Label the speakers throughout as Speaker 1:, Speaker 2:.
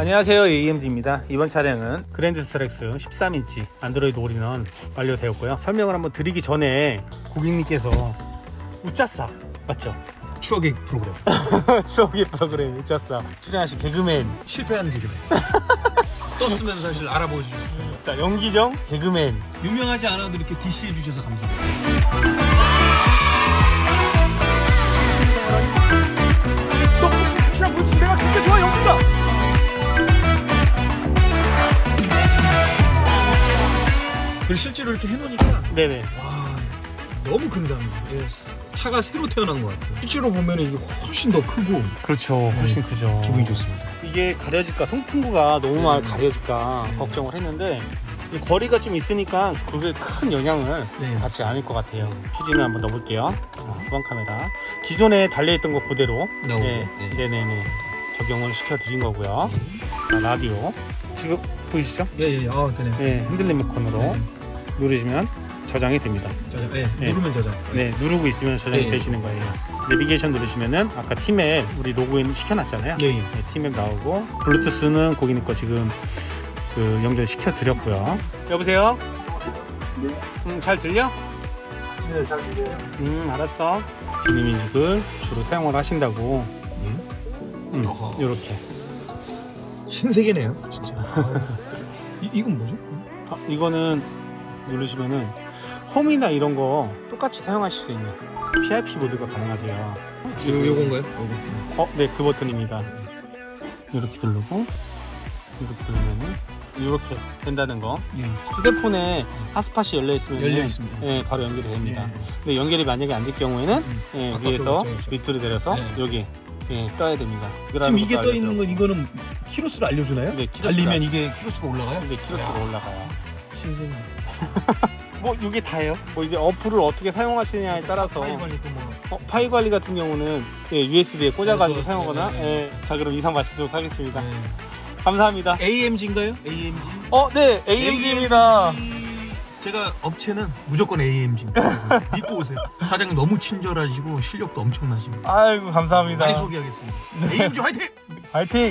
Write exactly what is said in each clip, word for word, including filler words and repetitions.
Speaker 1: 안녕하세요, 에이엠지입니다. 이번 차량은 그랜드 스타렉스 십삼 인치 안드로이드 올인원 완료되었고요. 설명을 한번 드리기 전에 고객님께서 우짜싸 맞죠?
Speaker 2: 추억의 프로그램
Speaker 1: 추억의 프로그램 우짜싸 출연하신 개그맨,
Speaker 2: 실패한 개그맨 떴으면 사실 알아보여 주셨어요.
Speaker 1: 자, 연기정 개그맨,
Speaker 2: 유명하지 않아도 이렇게 디씨해 주셔서 감사합니다.
Speaker 1: 그냥 물치 내가 진짜 좋아, 연기가.
Speaker 2: 그리고 실제로 이렇게 해놓으니까
Speaker 1: 네네.
Speaker 2: 와, 너무 근사합니다. 예, 차가 새로 태어난 것 같아요. 실제로 보면 이게 훨씬 더 크고
Speaker 1: 그렇죠, 훨씬
Speaker 2: 네,
Speaker 1: 크죠.
Speaker 2: 기분이 좋습니다.
Speaker 1: 이게 가려질까, 송풍구가 너무 많이
Speaker 2: 네.
Speaker 1: 가려질까
Speaker 2: 네.
Speaker 1: 걱정을 했는데 이 거리가 좀 있으니까 그게 큰 영향을
Speaker 2: 네.
Speaker 1: 받지 않을 것 같아요. 후진을 한번 넣어볼게요. 자, 후방 카메라 기존에 달려있던 것 그대로
Speaker 2: 나오고,
Speaker 1: 네,
Speaker 2: 네.
Speaker 1: 네네네 적용을 시켜드린 거고요. 자, 라디오 지금 보이시죠?
Speaker 2: 예예. 아, 되네.
Speaker 1: 네, 핸들 리모컨으로
Speaker 2: 네.
Speaker 1: 누르시면 저장이 됩니다.
Speaker 2: 저장. 예.
Speaker 1: 네.
Speaker 2: 누르면 저장.
Speaker 1: 네, 누르고 있으면 저장이
Speaker 2: 네.
Speaker 1: 되시는 거예요. 내비게이션 누르시면은 아까 티맵 우리 로그인 시켜놨잖아요.
Speaker 2: 예. 예.
Speaker 1: 네, 티맵 나오고 블루투스는 고객님 거 지금 그 연결시켜 드렸고요. 여보세요?
Speaker 3: 네.
Speaker 1: 음, 잘 들려?
Speaker 3: 네, 잘 들려요.
Speaker 1: 음, 알았어. 지니뮤직을 주로 사용을 하신다고.
Speaker 2: 예.
Speaker 1: 음,
Speaker 2: 어허.
Speaker 1: 요렇게.
Speaker 2: 신세계네요, 진짜. 아, 이 이건 뭐죠?
Speaker 1: 아, 이거는 누르시면은 홈이나 이런 거 똑같이 사용하실 수 있는 피아이피 모드가 가능하세요.
Speaker 2: 요 요건가요? 요거.
Speaker 1: 어, 네, 그 버튼입니다. 이렇게 누르고 이렇게 누르면은 이렇게 된다는 거.
Speaker 2: 예.
Speaker 1: 휴대폰에 핫스팟이 열려 있으면
Speaker 2: 열려 있습니다.
Speaker 1: 예, 바로 연결이 됩니다.
Speaker 2: 예.
Speaker 1: 근데 연결이 만약에 안 될 경우에는
Speaker 2: 음.
Speaker 1: 예,
Speaker 2: 아까
Speaker 1: 위에서
Speaker 2: 그거 있죠,
Speaker 1: 밑으로 내려서
Speaker 2: 네.
Speaker 1: 여기 예, 떠야 됩니다.
Speaker 2: 지금 이게 떠 있는 건 이거는 키로수를 알려주나요?
Speaker 1: 네, 키로수가-
Speaker 2: 달리면 이게 키로수가 올라가요?
Speaker 1: 네, 키로수가 올라가요.
Speaker 2: 신세계.
Speaker 1: 뭐 이게 다예요. 뭐 이제 어플을 어떻게 사용하시느냐에 따라서
Speaker 2: 파일 관리 또 뭐.
Speaker 1: 어, 파일 관리 같은 경우는 예, 유에스비에 꽂아가지고
Speaker 2: 그래서,
Speaker 1: 사용하거나
Speaker 2: 네, 네.
Speaker 1: 예, 자, 그럼 이상 마치도록 하겠습니다.
Speaker 2: 네.
Speaker 1: 감사합니다.
Speaker 2: 에이엠지인가요? 에이엠지.
Speaker 1: 어, 네, 에이엠지입니다.
Speaker 2: 제가 업체는 무조건 에이엠지입니다. 믿고 오세요. 사장님 너무 친절하시고 실력도 엄청나십니다.
Speaker 1: 아이고, 감사합니다.
Speaker 2: 많이 소개하겠습니다. 에이엠지 화이팅!
Speaker 1: 화이팅!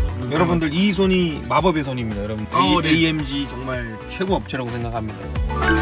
Speaker 4: 여러분들 이 손이 마법의 손입니다. 여러분
Speaker 2: 어, 네.
Speaker 4: 에이엠지 정말 최고 업체라고 생각합니다.